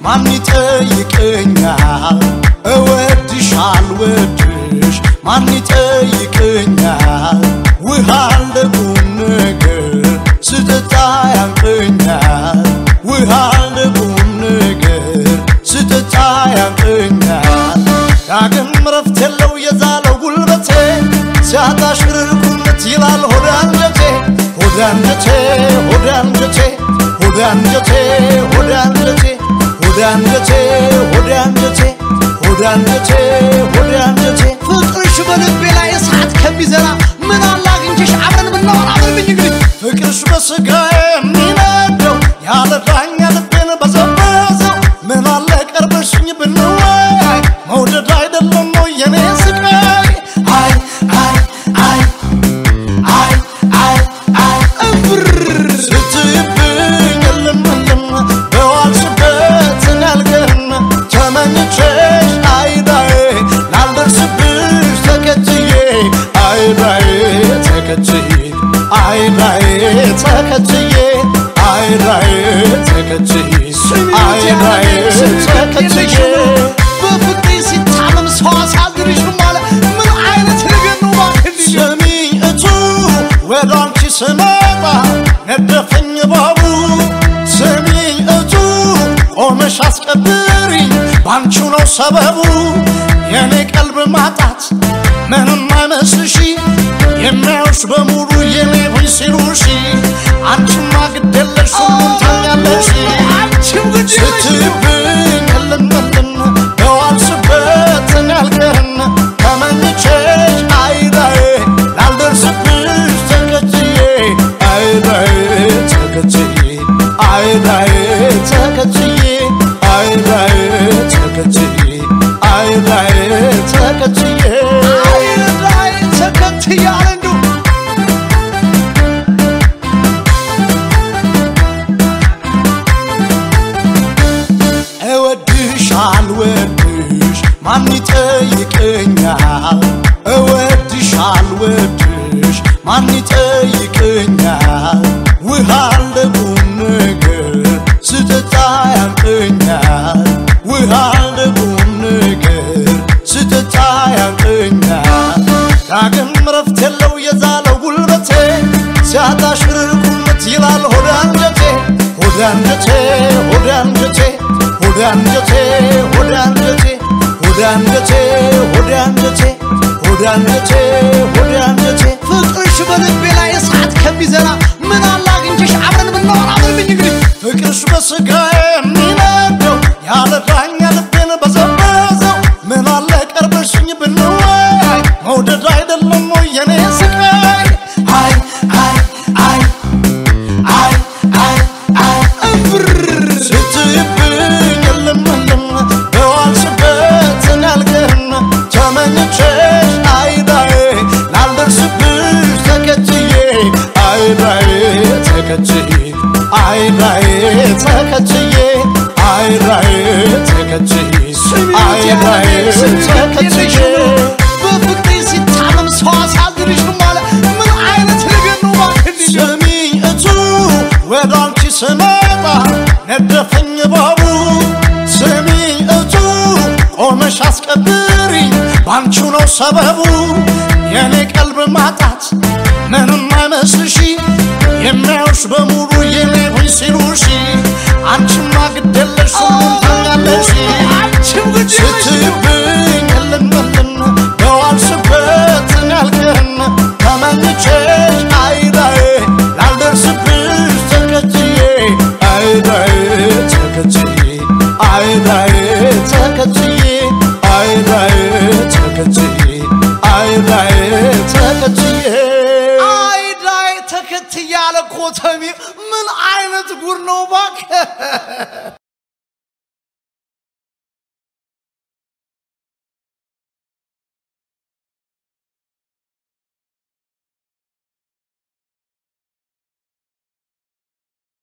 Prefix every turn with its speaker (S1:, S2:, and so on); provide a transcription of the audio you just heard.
S1: ማን ይጠይቀኛል እወድሽ አልወድሽ ማን ይጠይቀኛል ውሃ ለቁም ነገር ስትጠጣ ያንቀኛል ውሃ ለቁም ነገር ስትጠጣ ያንቀኛል ዳግም ረፍት የለው የዛለው ጉልበቴ ሲያጣሽ ርቁነት ይላል ሆድ አንጀቴ ሆድ አንጀቴ ሆድ አንጀቴ ሆድ አንጀቴ ሆድ አንጀቴ ሆድ አንጀቴ ሆድ አንጀቴ ሆድ አንጀቴ ሆድ አንጀቴ
S2: ፍቅርሽ በልቤ ላይ እሳት ከሚዘራ ምን አላግኝሽ አብረን ብናወራ አብረን እንግዲህ
S1: ፍቅርሽ በስጋዬ የሚነደው ያለ ዳኛ ልቤን በዘበዘው ምን አለ ቀርበሽኝ ብንወያይ መውደድ አይደለም ነው የኔ ስቃይ አይ አይ አይ አይ አይ አይ እብር ስትይብኝ እልም እልም በዋልሽበት ያልገርም ተመኝቼሽ አይዳዬ ላልደርስብሽ ተከትዬ አይዳዬ ተከትዬ አይዳዬ ተከትዬ አይዳዬ ተከትዬ አይዳዬ ተከትዬ
S2: በፍቅሬ ሲታመም ሰው አሳድርሽ ማለት ምን አይነት ነገር ነው ባክልኝ
S1: ስሚኝ እቱ ወደ አንቺ ስመጣ ነደፈኝ ባቡ ስሚኝ እቱ ቆመሽ አስቀብሪኝ ባንቺው ነው ሰበቡ የኔ ቀልብ ማጣት ምንም አይመስልሽ የሚያዩሽ በሙሉ የኔ ሆይ ሲሉሽ አንቺማ ግድ የለሽ ሁሉን ታውቂያለሽ
S2: አንቺም ግድ የለሽ
S1: ስትይብኝ እልም እልም በዋልሽበት ያልቀርን ተመኝቼሽ አይዳዬ ላልደርስብሽ ተከትዬ አይዳዬ ተከትዬ አይዳዬ ተከትዬ አይዳዬ ተከትዬ አይዳዬ ተከትዬ
S2: አይዳዬ ተከትዬ አንዱ
S1: እወድሽ አልወድሽ ማን ይጠይቀኛል እወድሽ አልወድሽ ማን ይጠይቀኛል ውሃ ለቁም ነገር ስትጠጣ ያንቀኛል ውሃ ለቁም ነገር ስትጠጣ ያንቀኛል ዳግም ረፍት የለው የዛለው ጉልበቴ ሲያጣሽ ርቁነት ይላል ሆድ አንጀቴ ሆድ አንጀቴ ሆድ አንጀቴ ሆድ አንጀቴ ሆድ አንጀቴ ሆድ አንጀቴ ሆድ አንጀቴ ሆድ አንጀቴ ሆድ አንጀቴ
S2: ፍቅርሽ በልቤ ላይ እሳት ከሚዘራ ምን አላግኝሽ አብረን ብናወራ አብረን እንግዲህ
S1: ፍቅርሽ በስጋዬ የሚነደው ያለ ዳኛ ልቤን በዘበዘው ምን አለ ቀርበሽኝ ብንወያይ መውደድ አይደለም ወይ የኔ ስቃይ አይ አይ አይ አይ አይ አይ እብር ስትይብኝ እልም እልም በዋልሽበት ያልገርም ተመኝቼሽ አይዳዬ ላልደርስብሽ ተከትዬ አይዳዬ ተከትዬ አይዳዬ ተከትዬ አይዳዬ ተከትዬ አይዳዬ ተከትዬ
S2: በፍቅሬ ሲታመም ሰው አሳድርሽ ማለት ምን አይነት ነገር ነው ባክልኝ
S1: ስሚኝ እቱ ወደ አንቺ ስመጣ ነደፈኝ ባቡ ስሚኝ እቱ ቆመሽ አስቀብሪኝ ባንቺው ነው ሰበቡ የኔ ቀልብ ማጣት ምንም አይመስልሽ የሚያዩሽ በሙሉ የኔ ሆይ ሲሉሽ አንቺማ ግድ የለሽ ሁሉን ታውቂያለሽ
S2: አንቺም ግድ የለሽ
S1: ስትይብኝ እልም እልም በዋልሽበት ያልቀርን ተመኝቼሽ አይዳዬ ላልደርስብሽ ተከትዬ አይዳዬ ተከትዬ አይዳዬ ተከትዬ አይዳዬ ተከትዬ አይዳዬ ተከትዬ
S2: አይዳዬ ተከትዬ ያለ ኮተሜ ምን አይነት ጉድ ነው ባክ